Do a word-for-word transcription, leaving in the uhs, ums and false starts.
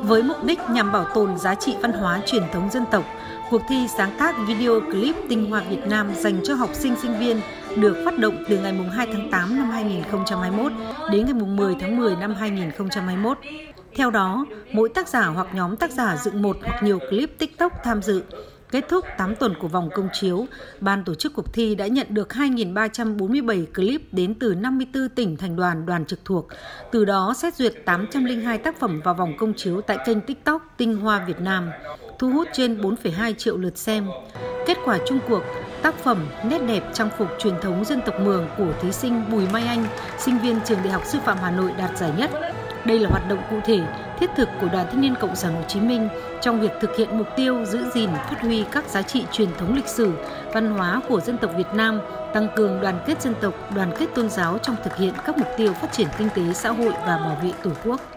Với mục đích nhằm bảo tồn giá trị văn hóa truyền thống dân tộc, cuộc thi sáng tác video clip tinh hoa Việt Nam dành cho học sinh sinh viên được phát động từ ngày hai tháng tám năm hai nghìn không trăm hai mươi mốt đến ngày mười tháng mười năm hai nghìn không trăm hai mươi mốt. Theo đó, mỗi tác giả hoặc nhóm tác giả dựng một hoặc nhiều clip TikTok tham dự. Kết thúc tám tuần của vòng công chiếu, ban tổ chức cuộc thi đã nhận được hai nghìn ba trăm bốn mươi bảy clip đến từ năm mươi tư tỉnh thành đoàn, đoàn trực thuộc. Từ đó xét duyệt tám trăm lẻ hai tác phẩm vào vòng công chiếu tại kênh TikTok Tinh Hoa Việt Nam, thu hút trên bốn phẩy hai triệu lượt xem. Kết quả chung cuộc, tác phẩm Nét đẹp trang phục truyền thống dân tộc Mường của thí sinh Bùi Mai Anh, sinh viên trường Đại học Sư phạm Hà Nội đạt giải nhất. Đây là hoạt động cụ thể, thiết thực của Đoàn Thanh niên Cộng sản Hồ Chí Minh trong việc thực hiện mục tiêu giữ gìn, phát huy các giá trị truyền thống lịch sử, văn hóa của dân tộc Việt Nam, tăng cường đoàn kết dân tộc, đoàn kết tôn giáo trong thực hiện các mục tiêu phát triển kinh tế xã hội và bảo vệ Tổ quốc.